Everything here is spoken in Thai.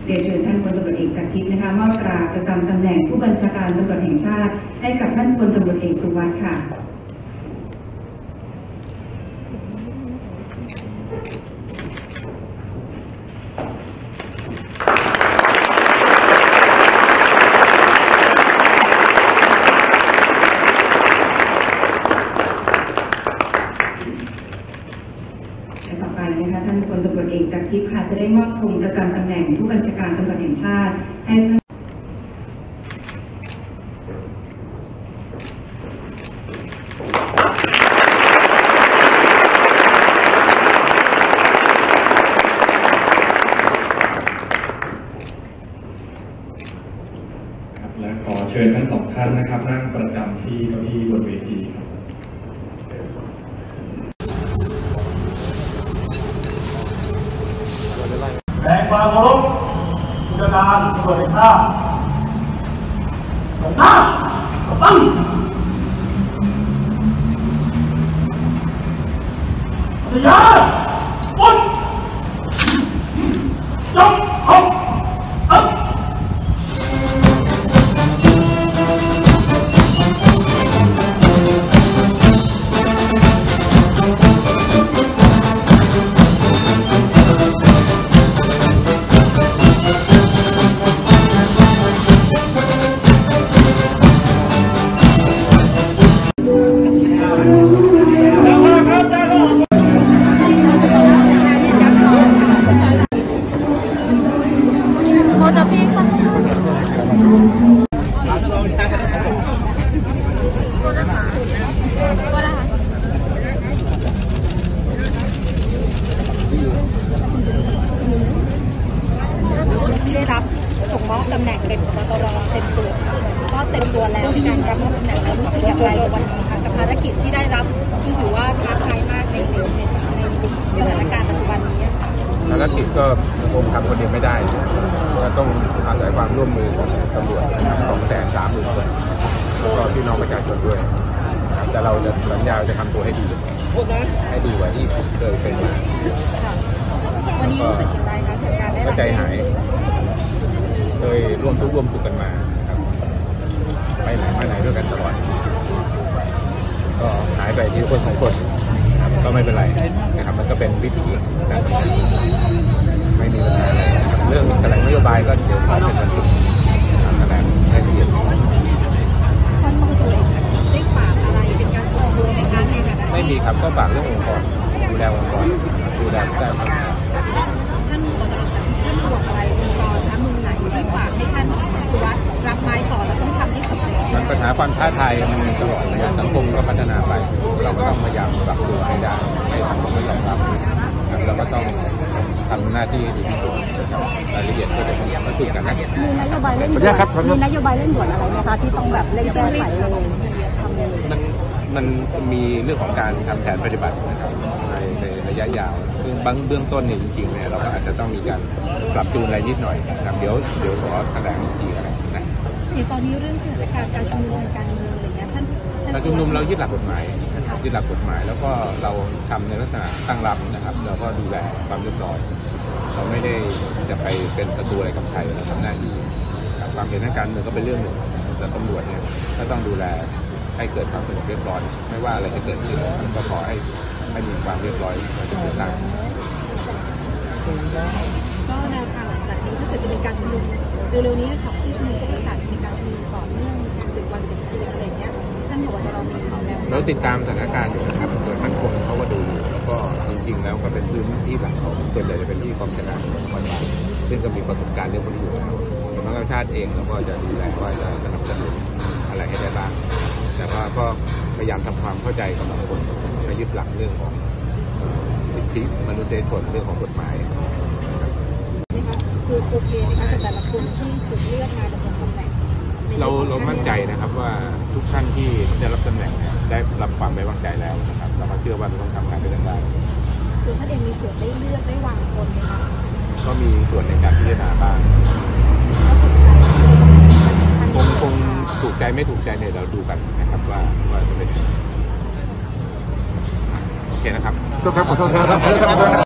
เรียนเชิญท่านพลตำรวจเอกจากทิพย์นะคะมอบตราประจำตำแหน่งผู้บัญชาการตำรวจแห่งชาติให้กับท่านพลตำรวจเอกสุวัสดิ์ค่ะต่อไปนะคะท่านพลตำรวจเอกจากทิพย์ค่ะจะได้มอบธงประจำตำแหน่งผู้บัญชาการตำรวจแห่งชาติให้และขอเชิญทั้งสองท่านนะครับนั่งประจำที่เก้าอี้บนเวทีครับแสดงความเคารพผู้จัดการตำรวจแห่งชาติของข้าตั้งปฏิญาณปุณยกเอาได้รับส่งมอบตำแหน่งเป็นพบตรเต็มตัวก็เต็มตัวแล้วในการรับมอบตำแหน่งแล้วรู้สึกอย่างไรในวันนี้คะกับภารกิจที่ได้รับที่ถือว่าท้าทายมากในสถานการณ์ปัจจุบันนี้ภารกิจก็คงทำคนเดียวไม่ได้ก็ต้องอาศัยความร่วมมือของตำรวจ230,000 คนแล้วก็พี่น้องประชาชนด้วยแต่เราจะสัญญาจะทำตัวให้ดีกว่าที่เคยเป็นมาวันนี้รู้สึกอย่างไรคะถึงการได้รับใจหายเคยร่วมทุกข์ร่วมสุขกันมาครับไปไหนมาไหนด้วยกันตลอดก็หายไปทีละคน2 คนก็ไม่เป็นไรนะครับมันก็เป็นวิถีการทำงานไม่มีปัญหาอะไรเรื่องแถลงนโยบายก็เดี๋ยวเป็นวันศุกร์แถลงให้ละเอียดท่านพลตำรวจเอกได้ฝากอะไรเป็นการส่วนตัวในการในฐานะไม่มีครับก็ฝากเรื่ององค์กรดูแลองค์กรดูแลได้ครับท่านบอกอะไรองค์กรนะมือไหนที่ฝากให้ท่านสุวัสดิ์รับไม้ต่อแล้วต้องทำให้สำเร็จปัญหาความท้าทายมันมีตลอดนะครับสังคมก็พัฒนาไปเราก็ต้องพยายามปรับตัวให้ได้ให้สังคมยอมรับเราก็ต้องทำหน้าที่ให้ดีที่สุดรายละเอียดก็จะต้องมาคุยกันนะมีนโยบายเร่งด่วนมีนโยบายเร่งด่วนอะไรไหมคะที่ต้องแบบเร่งแก้ไขเลยมันมีเรื่องของการทำแผนปฏิบัตินะครับในระยะยาวซึ่งเบื้องต้นเนี่ยจริงๆเนี่ยเราก็อาจจะต้องมีการปรับจูนอะไรนิดหน่อยนะครับเดี๋ยวขอแถลงอีกทีอะไรนะในตอนนี้เรื่องสถานการณ์การชุมนุมการเมืองอะไรเงี้ยท่านการชุมนุมเรายึดหลักกฎหมายยึดหลักกฎหมายแล้วก็เราทำในลักษณะตั้งรับนะครับเราก็ดูแลความเรียบร้อยเราไม่ได้จะไปเป็นศัตรูอะไรกับใครเราทำหน้าที่ความเห็นทางการเมืองก็เป็นเรื่องหนึ่งแต่ตำรวจเนี่ยก็ต้องดูแลให้เกิดความสงบเรียบร้อยไม่ว่าอะไรจะเกิดขึ้นก็ขอให้มีความเรียบร้อยเราจะเกิดได้ก็แนวทางหลังจากนี้ถ้าเกิดจะมีการชุมนุมเร็วๆนี้ค่ะผู้ชุมนุมก็ประกาศจะมีการชุมนุมต่อเนื่อง7 วัน 7 คืนอะไรเงี้ยท่านบอกว่าเรามีเราติดตามสถานการณ์อยู่นะครับส่วนท่านคงเขาก็ดูแล้วก็จริงๆแล้วก็เป็นพื้นที่หลักของส่วนใหญ่จะเป็นที่กองชนะของจังหวัดซึ่งก็มีประสบการณ์เรื่องพวกนี้อยู่แล้วสำนักงานชาติเองเราก็จะดูแลว่าจะสนับสนุนอะไรให้ได้บ้างแต่ว่าก็พยายามทำความเข้าใจกับทุกคนและยึดหลักเรื่องของสิทธิมนุษยชนเรื่องของกฎหมายคือโอเคนะคะแต่ละคนที่ถูกเลือกมาดำรงตำแหน่งเรามั่นใจนะครับว่าทุกท่านที่ได้รับตำแหน่งได้รับความไว้วางใจแล้วนะครับเราก็เชื่อว่าเราต้องทำงานด้วยกันได้คือท่านเองมีส่วนได้เลือกได้วางคนไหมคะก็มีส่วนในการพิจารณาบ้างคงถูกใจไม่ถูกใจเนี่ยเราดูกันนะครับว่าจะเป็นโอเคนะครับขอโทษครับ